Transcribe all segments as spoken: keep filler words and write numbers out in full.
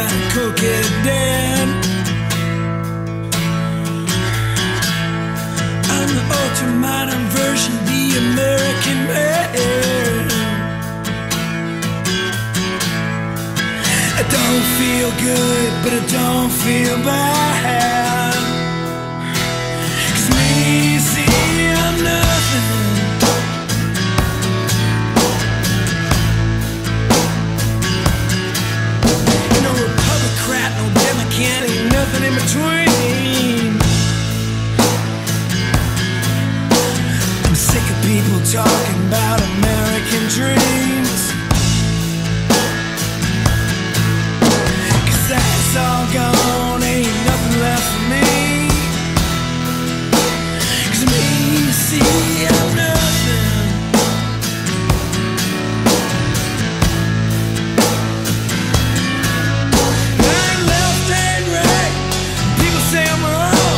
cook it then. I'm the ultra-modern version, the American man. I don't feel good, but I don't feel bad. 'Cause me, see, I'm nothing. No Republican, no Democrat, ain't nothing in between. I'm sick of people talking about American dreams. It's all gone, ain't nothing left for me. 'Cause me, you see, I'm nothing. I'm left and right, people say I'm wrong.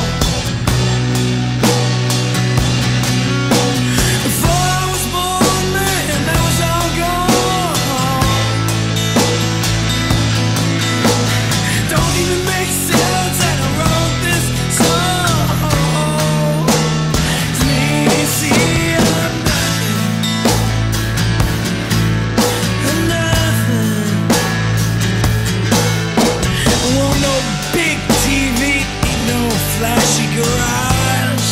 Before I was born, man, that was all gone. Don't even make sense, and I wrote this song. It's me, see, I'm nothing. I'm nothing. I want no big T V, ain't no flashy garage.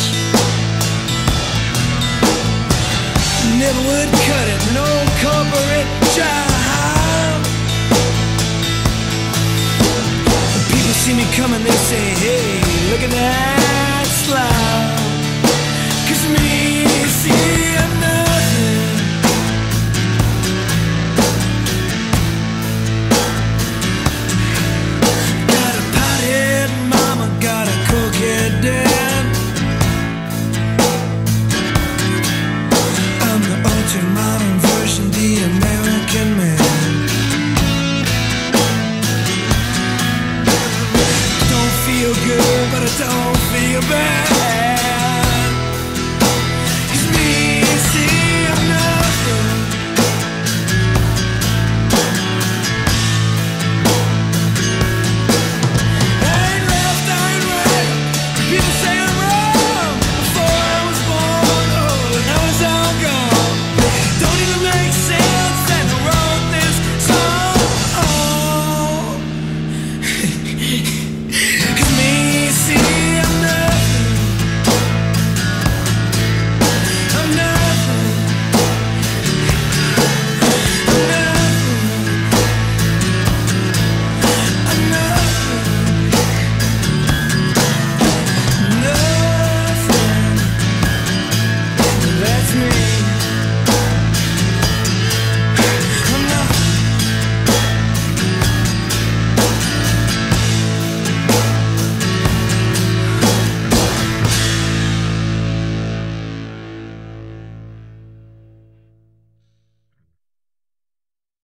Never would cut it, no corporate job. See me coming, they say, hey, look at that.